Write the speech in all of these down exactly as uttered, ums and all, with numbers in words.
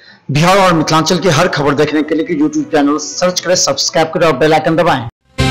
बिहार और मिथिलांचल की हर खबर देखने के लिए यूट्यूब चैनल सर्च करें, सब्सक्राइब करें और बेल आइकन दबाएं।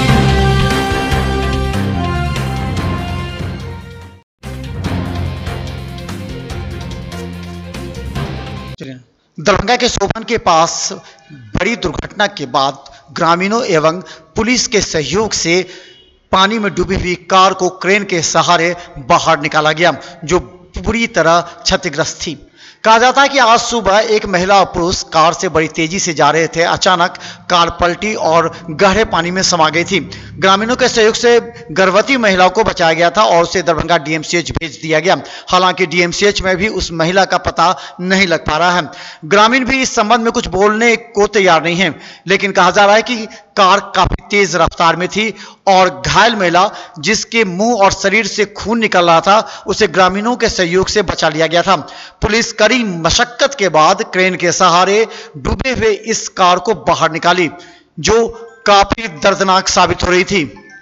दरभंगा के सोबन के पास बड़ी दुर्घटना के बाद ग्रामीणों एवं पुलिस के सहयोग से पानी में डूबी हुई कार को क्रेन के सहारे बाहर निकाला गया, जो पूरी तरह क्षतिग्रस्त थी। कहा जाता है कि आज सुबह एक महिला और पुरुष कार से बड़ी तेजी से जा रहे थे। अचानक कार पलटी और गहरे पानी में समा गई थी। ग्रामीणों के सहयोग से गर्भवती महिला को बचाया गया था और उसे दरभंगा डीएमसीएच भेज दिया गया। हालांकि डीएमसीएच में भी उस महिला का पता नहीं लग पा रहा है। ग्रामीण भी इस संबंध में कुछ बोलने को तैयार नहीं है, लेकिन कहा जा रहा है कि कार काफी तेज रफ्तार में थी और घायल महिला, जिसके मुंह और शरीर से खून निकल रहा था, उसे ग्रामीणों के सहयोग से बचा लिया गया था। पुलिस कड़ी मशक्कत के बाद क्रेन के सहारे डूबे हुए इस कार को बाहर निकाली, जो काफी दर्दनाक साबित हो रही थी।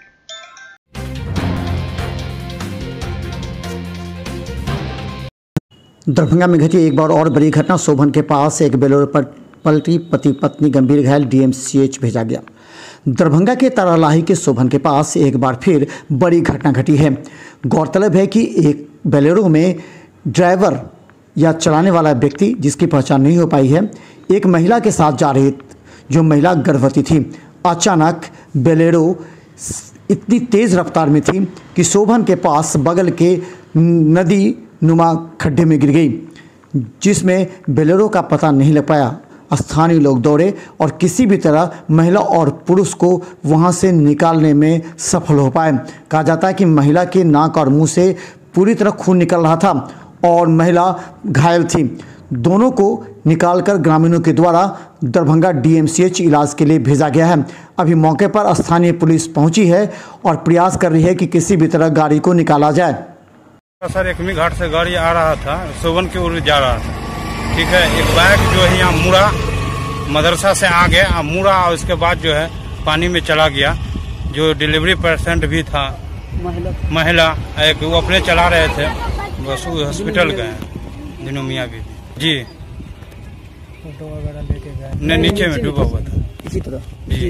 दरभंगा में घटी एक बार और बड़ी घटना। सोबन के पास एक बोलेरो पर पलटी, पति पत्नी गंभीर घायल, डीएमसीएच भेजा गया। दरभंगा के तारालाही के सोबन के पास एक बार फिर बड़ी घटना घटी है। गौरतलब है कि एक बोलेरो में ड्राइवर या चलाने वाला व्यक्ति, जिसकी पहचान नहीं हो पाई है, एक महिला के साथ जा रही, जो महिला गर्भवती थी। अचानक बोलेरो इतनी तेज़ रफ्तार में थी कि सोबन के पास बगल के नदी नुमा खड्डे में गिर गई, जिसमें बोलेरो का पता नहीं लग पाया। स्थानीय लोग दौड़े और किसी भी तरह महिला और पुरुष को वहां से निकालने में सफल हो पाए। कहा जाता है कि महिला के नाक और मुंह से पूरी तरह खून निकल रहा था और महिला घायल थी। दोनों को निकालकर ग्रामीणों के द्वारा दरभंगा डीएमसीएच इलाज के लिए भेजा गया है। अभी मौके पर स्थानीय पुलिस पहुंची है और प्रयास कर रही है कि किसी भी तरह गाड़ी को निकाला जाए। सर, एकमी घाट से गाड़ी आ रहा था, सोबन की ओर जा रहा था, ठीक है। एक बाइक जो है यहाँ मुड़ा मदरसा से आ गया, मुड़ा और उसके बाद जो है पानी में चला गया। जो डिलीवरी पेशेंट भी था, महिला महिला एक, वो अपने चला रहे थे, बस वो हॉस्पिटल गए, दिनों मियाँ भी जी फोटो वगैरह लेके गए, नहीं नीचे में डूबा हुआ था इसी तरह जी।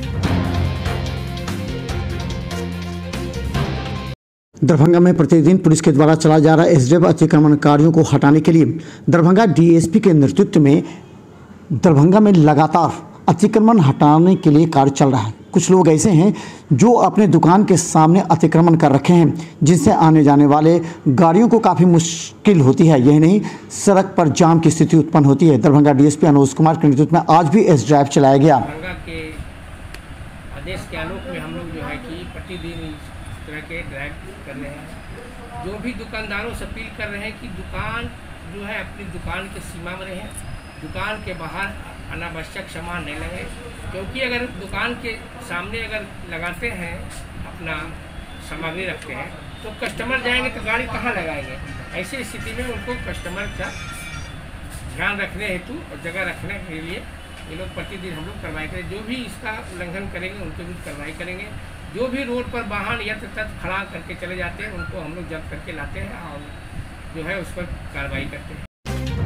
दरभंगा में प्रतिदिन पुलिस के द्वारा चला जा रहा एसडीएफ अतिक्रमणकारियों को हटाने के लिए दरभंगा डीएसपी के नेतृत्व में दरभंगा में लगातार अतिक्रमण हटाने के लिए कार्य चल रहा है। कुछ लोग ऐसे हैं जो अपने दुकान के सामने अतिक्रमण कर रखे हैं, जिनसे आने जाने वाले गाड़ियों को काफ़ी मुश्किल होती है। यही नहीं, सड़क पर जाम की स्थिति उत्पन्न होती है। दरभंगा डीएसपी अनुज कुमार के नेतृत्व में आज भी एस ड्राइव चलाया गया। दरभंगा के आदेश के आलोक में हम लोग जो है कि प्रतिदिन इस तरह के ड्राइव कर रहे हैं। जो भी दुकानदारों से अपील कर रहे हैं कि दुकान जो है अपनी दुकान के सीमा में रहें, दुकान के बाहर अनावश्यक सामान नहीं लगे, क्योंकि अगर दुकान के सामने अगर लगाते हैं, अपना सामग्री रखते हैं, तो कस्टमर जाएंगे तो गाड़ी कहाँ लगाएंगे। ऐसी स्थिति में उनको कस्टमर का ध्यान रखने हेतु और जगह रखने के लिए ये लोग प्रतिदिन हम लोग कार्रवाई करें। जो भी इसका उल्लंघन करेंगे उनके विरुद्ध कार्रवाई करेंगे। जो भी रोड पर वाहन यत्र तत्र खड़ा करके चले जाते हैं, उनको हम लोग जब्त करके लाते हैं और जो है उस पर कार्रवाई करते हैं।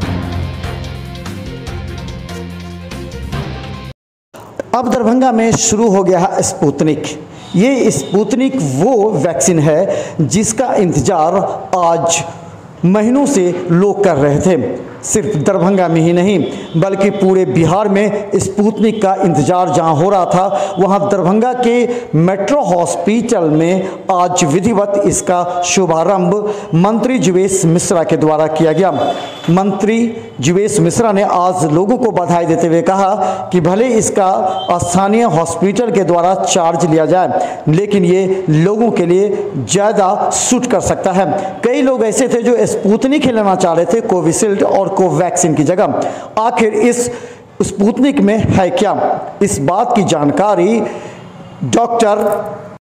अब दरभंगा में शुरू हो गया है स्पुतनिक। ये स्पुतनिक वो वैक्सीन है जिसका इंतजार आज महीनों से लोग कर रहे थे। सिर्फ दरभंगा में ही नहीं बल्कि पूरे बिहार में स्पुतनिक का इंतजार जहां हो रहा था, वहां दरभंगा के मेट्रो हॉस्पिटल में आज विधिवत इसका शुभारंभ मंत्री जीवेश मिश्रा के द्वारा किया गया। मंत्री जीवेश मिश्रा ने आज लोगों को बधाई देते हुए कहा कि भले इसका स्थानीय हॉस्पिटल के द्वारा चार्ज लिया जाए, लेकिन ये लोगों के लिए ज़्यादा सूट कर सकता है। कई लोग ऐसे थे जो स्पुतनिक ही लेना चाह रहे थे कोविशील्ड और कोवैक्सीन की जगह। आखिर इस स्पुतनिक में है क्या, इस बात की जानकारी डॉक्टर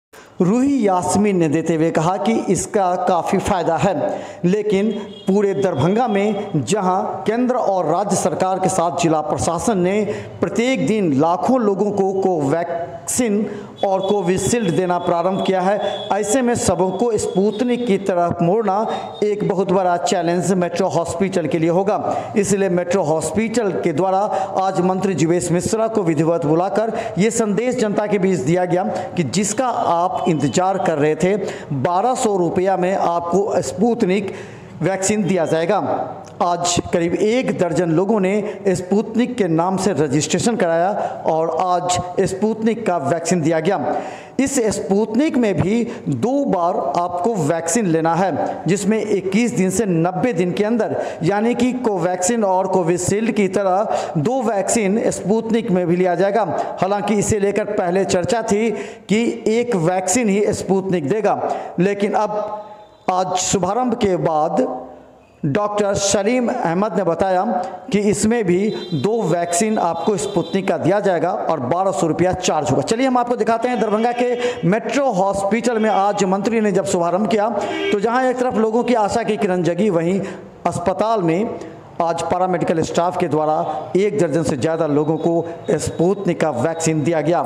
रूही यास्मीन ने देते हुए कहा कि इसका काफ़ी फायदा है, लेकिन पूरे दरभंगा में जहां केंद्र और राज्य सरकार के साथ जिला प्रशासन ने प्रत्येक दिन लाखों लोगों को कोवैक्सीन और कोविशील्ड देना प्रारंभ किया है, ऐसे में सबको स्पुतनिक की तरफ मोड़ना एक बहुत बड़ा चैलेंज मेट्रो हॉस्पिटल के लिए होगा। इसलिए मेट्रो हॉस्पिटल के द्वारा आज मंत्री जीवेश मिश्रा को विधिवत बुलाकर ये संदेश जनता के बीच दिया गया कि जिसका आप इंतजार कर रहे थे, बारह सौ रुपया में आपको स्पुतनिक वैक्सीन दिया जाएगा। आज करीब एक दर्जन लोगों ने स्पुतनिक के नाम से रजिस्ट्रेशन कराया और आज स्पुतनिक का वैक्सीन दिया गया। इस स्पुतनिक में भी दो बार आपको वैक्सीन लेना है, जिसमें इक्कीस दिन से नब्बे दिन के अंदर, यानी कि कोवैक्सीन और कोविशील्ड की तरह दो वैक्सीन स्पुतनिक में भी लिया जाएगा। हालांकि इसे लेकर पहले चर्चा थी कि एक वैक्सीन ही स्पुतनिक देगा, लेकिन अब आज शुभारंभ के बाद डॉक्टर सलीम अहमद ने बताया कि इसमें भी दो वैक्सीन आपको स्पुतनिक का दिया जाएगा और बारह सौ रुपया चार्ज होगा। चलिए हम आपको दिखाते हैं दरभंगा के मेट्रो हॉस्पिटल में आज मंत्री ने जब शुभारंभ किया तो जहां एक तरफ लोगों की आशा की किरण जगी, वहीं अस्पताल में आज पैरामेडिकल स्टाफ के द्वारा एक दर्जन से ज़्यादा लोगों को स्पुतनिक का वैक्सीन दिया गया।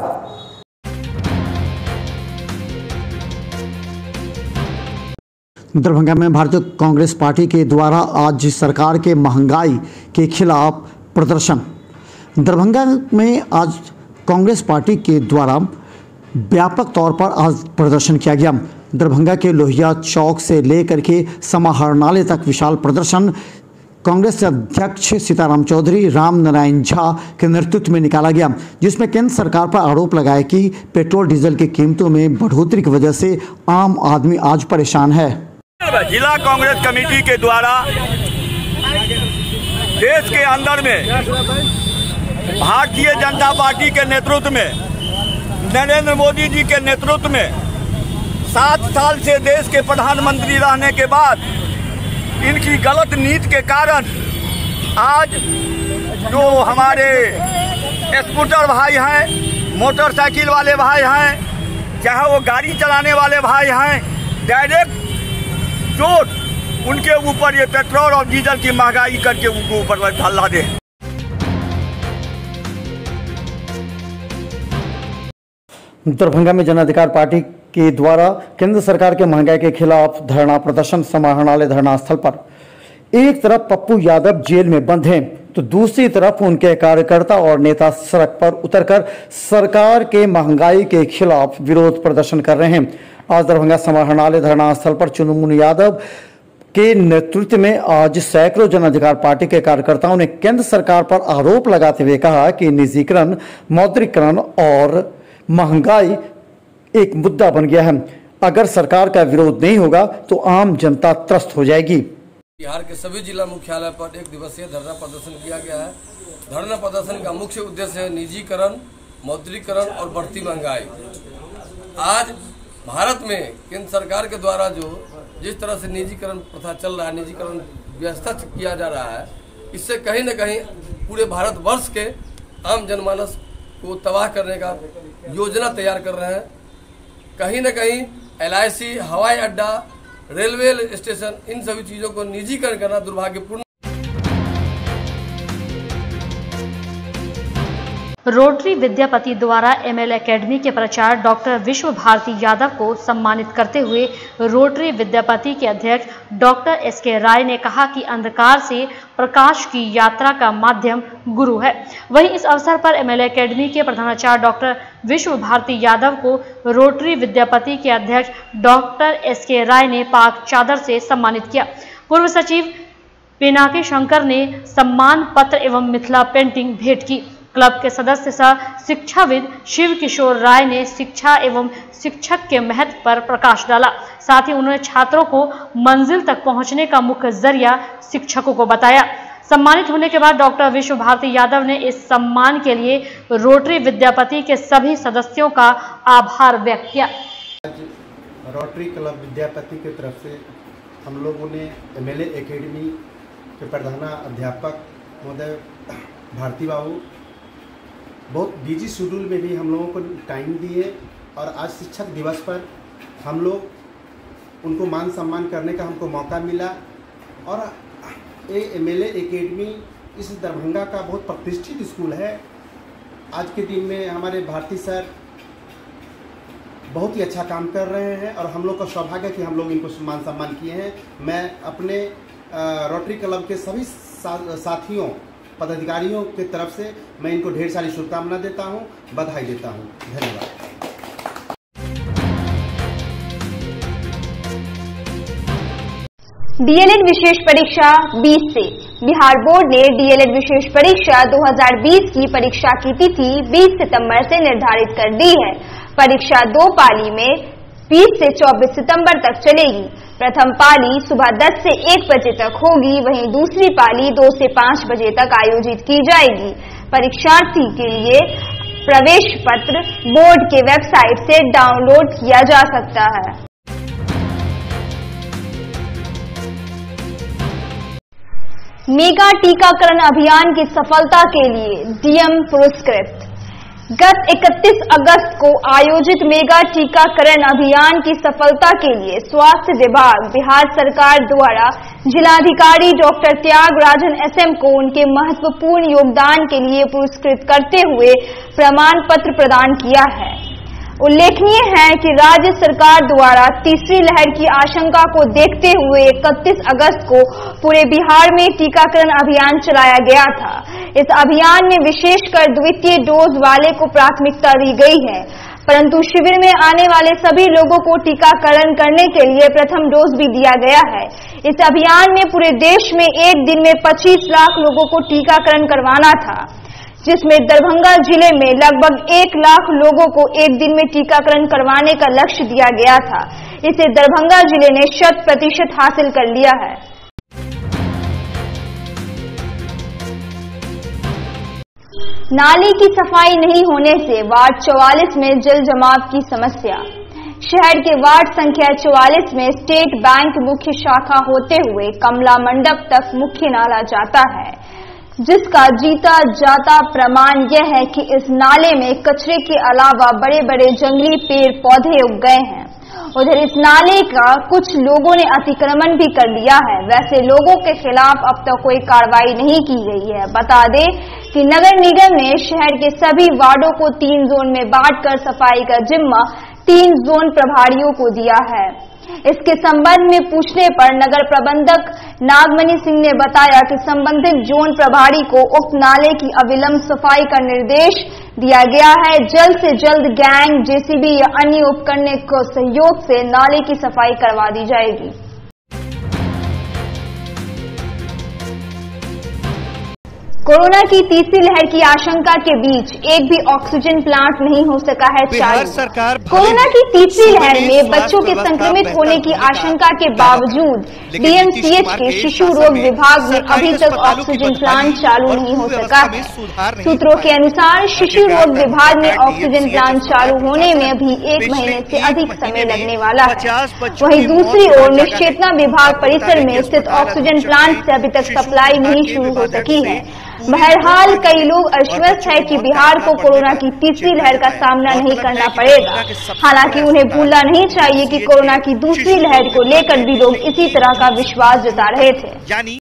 दरभंगा में भारतीय कांग्रेस पार्टी के द्वारा आज सरकार के महंगाई के खिलाफ प्रदर्शन। दरभंगा में आज कांग्रेस पार्टी के द्वारा व्यापक तौर पर आज प्रदर्शन किया गया। दरभंगा के लोहिया चौक से लेकर के समाहरणालय तक विशाल प्रदर्शन कांग्रेस अध्यक्ष सीताराम चौधरी, राम नारायण झा के नेतृत्व में निकाला गया, जिसमें केंद्र सरकार पर आरोप लगाया कि पेट्रोल डीजल की कीमतों में बढ़ोतरी की वजह से आम आदमी आज परेशान है। जिला कांग्रेस कमेटी के द्वारा देश के अंदर में भारतीय जनता पार्टी के नेतृत्व में, नरेंद्र मोदी जी के नेतृत्व में सात साल से देश के प्रधानमंत्री रहने के बाद इनकी गलत नीति के कारण आज जो हमारे स्कूटर भाई हैं, मोटरसाइकिल वाले भाई हैं, चाहे वो गाड़ी चलाने वाले भाई हैं, डायरेक्ट चोट उनके ऊपर ये पेट्रोल और डीजल की महंगाई करके उनके ऊपर ढल्ला दे। दरभंगा में जन अधिकार पार्टी के द्वारा केंद्र सरकार के महंगाई के खिलाफ धरना प्रदर्शन समाहरणालय धरना स्थल पर। एक तरफ पप्पू यादव जेल में बंद हैं तो दूसरी तरफ उनके कार्यकर्ता और नेता सड़क पर उतरकर सरकार के महंगाई के खिलाफ विरोध प्रदर्शन कर रहे हैं। आज दरभंगा समाहरणालय धरना स्थल पर चुनमुन यादव के नेतृत्व में आज सैकड़ों जन अधिकार पार्टी के कार्यकर्ताओं ने केंद्र सरकार पर आरोप लगाते हुए कहा कि निजीकरण, मौद्रीकरण और महंगाई एक मुद्दा बन गया है। अगर सरकार का विरोध नहीं होगा तो आम जनता त्रस्त हो जाएगी। बिहार के सभी जिला मुख्यालय पर एक दिवसीय धरना प्रदर्शन किया गया है। धरना प्रदर्शन का मुख्य उद्देश्य है निजीकरण, मौद्रीकरण और बढ़ती महंगाई। आज भारत में केंद्र सरकार के द्वारा जो जिस तरह से निजीकरण प्रथा चल रहा है, निजीकरण व्यवस्था किया जा रहा है, इससे कहीं न कहीं पूरे भारतवर्ष के आम जनमानस को तबाह करने का योजना तैयार कर रहे हैं। कहीं न कहीं एल आई सी, हवाई अड्डा, रेलवे स्टेशन, इन सभी चीज़ों को निजीकरण करना दुर्भाग्यपूर्ण। रोटरी विद्यापति द्वारा एमएल एकेडमी के प्रचार डॉक्टर विश्व भारती यादव को सम्मानित करते हुए रोटरी विद्यापति के अध्यक्ष डॉक्टर एस के राय ने कहा कि अंधकार से प्रकाश की यात्रा का माध्यम गुरु है। वहीं इस अवसर पर एमएल एकेडमी के प्रधानाचार्य डॉक्टर विश्व भारती यादव को रोटरी विद्यापति के अध्यक्ष डॉक्टर एस के राय ने पाक चादर से सम्मानित किया। पूर्व सचिव पिनाकी शंकर ने सम्मान पत्र एवं मिथिला पेंटिंग भेंट की। क्लब के सदस्य सह शिक्षाविद शिव किशोर राय ने शिक्षा एवं शिक्षक के महत्व पर प्रकाश डाला। साथ ही उन्होंने छात्रों को मंजिल तक पहुंचने का मुख्य जरिया शिक्षकों को बताया। सम्मानित होने के बाद डॉक्टर विश्व भारती यादव ने इस सम्मान के लिए रोटरी विद्यापति के सभी सदस्यों का आभार व्यक्त किया। रोटरी क्लब विद्यापति की तरफ से हम लोगों ने एमएलए एकेडमी के प्रधानाध्यापक महोदय भारती बाबू बहुत बिजी शेड्यूल में भी हम लोगों को टाइम दिए और आज शिक्षक दिवस पर हम लोग उनको मान सम्मान करने का हमको मौका मिला। और ये एम एल ए एकेडमी इस दरभंगा का बहुत प्रतिष्ठित स्कूल है। आज के दिन में हमारे भारती सर बहुत ही अच्छा काम कर रहे हैं और हम लोग का सौभाग्य है कि हम लोग इनको मान सम्मान किए हैं। मैं अपने रोटरी क्लब के सभी सा, साथियों पदाधिकारियों की तरफ से मैं इनको ढेर सारी शुभकामना देता हूं, बधाई देता हूं। धन्यवाद। डीएलएड विशेष परीक्षा बीस से। बिहार बोर्ड ने डीएलएड विशेष परीक्षा दो हज़ार बीस की परीक्षा की तिथि बीस सितंबर से निर्धारित कर दी है। परीक्षा दो पाली में बीस से चौबीस सितंबर तक चलेगी। प्रथम पाली सुबह दस से एक बजे तक होगी, वहीं दूसरी पाली दो से पाँच बजे तक आयोजित की जाएगी। परीक्षार्थी के लिए प्रवेश पत्र बोर्ड के वेबसाइट से डाउनलोड किया जा सकता है। मेगा टीकाकरण अभियान की सफलता के लिए डीएम पुरस्कृत। गत इकतीस अगस्त को आयोजित मेगा टीकाकरण अभियान की सफलता के लिए स्वास्थ्य विभाग बिहार सरकार द्वारा जिलाधिकारी डॉक्टर त्यागराजन एसएम को उनके महत्वपूर्ण योगदान के लिए पुरस्कृत करते हुए प्रमाण पत्र प्रदान किया है। उल्लेखनीय है कि राज्य सरकार द्वारा तीसरी लहर की आशंका को देखते हुए इकतीस अगस्त को पूरे बिहार में टीकाकरण अभियान चलाया गया था। इस अभियान में विशेषकर द्वितीय डोज वाले को प्राथमिकता दी गई है, परंतु शिविर में आने वाले सभी लोगों को टीकाकरण करने के लिए प्रथम डोज भी दिया गया है। इस अभियान में पूरे देश में एक दिन में पच्चीस लाख लोगों को टीकाकरण करवाना था, जिसमें दरभंगा जिले में लगभग एक लाख लोगों को एक दिन में टीकाकरण करवाने का लक्ष्य दिया गया था। इसे दरभंगा जिले ने शत प्रतिशत हासिल कर लिया है। नाली की सफाई नहीं होने से वार्ड चौवालीस में जल जमाव की समस्या। शहर के वार्ड संख्या चौवालीस में स्टेट बैंक मुख्य शाखा होते हुए कमला मंडप तक मुख्य नाला जाता है, जिसका जीता जाता प्रमाण यह है कि इस नाले में कचरे के अलावा बड़े बड़े जंगली पेड़ पौधे उग गए हैं। उधर इस नाले का कुछ लोगों ने अतिक्रमण भी कर लिया है। वैसे लोगों के खिलाफ अब तक कोई कार्रवाई नहीं की गई है। बता दें कि नगर निगम ने शहर के सभी वार्डों को तीन जोन में बांटकर सफाई का जिम्मा तीन जोन प्रभारियों को दिया है। इसके संबंध में पूछने पर नगर प्रबंधक नागमणि सिंह ने बताया कि संबंधित जोन प्रभारी को उक्त नाले की अविलंब सफाई का निर्देश दिया गया है। जल्द से जल्द गैंग, जेसीबी या अन्य उपकरणों के सहयोग से नाले की सफाई करवा दी जाएगी। कोरोना की तीसरी लहर की आशंका के बीच एक भी ऑक्सीजन प्लांट नहीं हो सका है चालू। सरकार कोरोना की तीसरी लहर में बच्चों के संक्रमित होने की आशंका के बावजूद डीएमसीएच के शिशु रोग विभाग में अभी तक ऑक्सीजन प्लांट चालू नहीं हो सका है। सूत्रों के अनुसार शिशु रोग विभाग में ऑक्सीजन प्लांट चालू होने में अभी एक महीने से अधिक समय लगने वाला है। वहीं दूसरी ओर निश्चेतना विभाग परिसर में स्थित ऑक्सीजन प्लांट से अभी तक सप्लाई नहीं शुरू हो सकी है। बहरहाल कई लोग आश्वस्त है कि बिहार को कोरोना की तीसरी लहर का सामना नहीं करना पड़ेगा। हालांकि उन्हें भूलना नहीं चाहिए कि कोरोना की दूसरी लहर को लेकर भी लोग इसी तरह का विश्वास जता रहे थे।